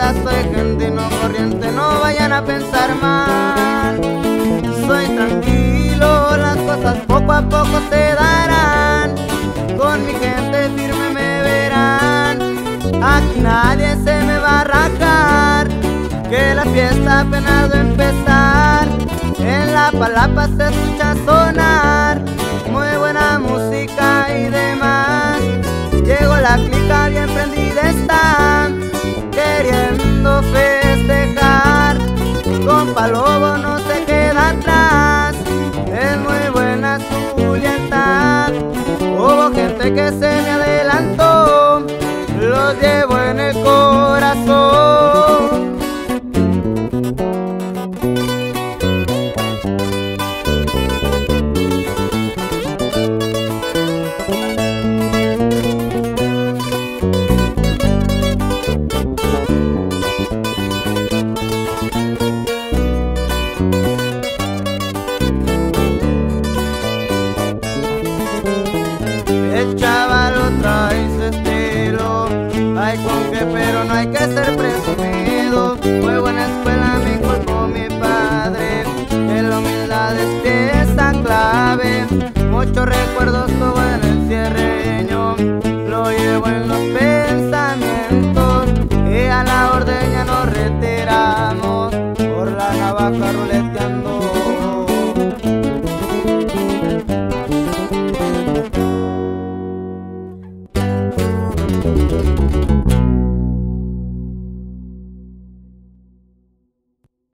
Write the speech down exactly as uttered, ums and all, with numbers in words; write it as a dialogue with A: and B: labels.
A: nada, soy gente no corriente, no vayan a pensar mal. Soy tranquilo, las cosas poco a poco se darán. Con mi gente firme me verán. Aquí nadie se me va a rajar, que la fiesta apenas va a empezar. En la palapa se escucha sonar muy buena música y demás. Llegó la clica bien prendida está, queriendo festejar. Compa Lobo no se queda atrás, es muy buena su lealtad. Hubo gente que se me adelantó, los llevo en el corazón. El chaval lo trae su estilo, hay con qué pero no hay que ser presumido. Muy buena escuela me inculcó mi padre, que la humildad es pieza clave. Muchos recuerdos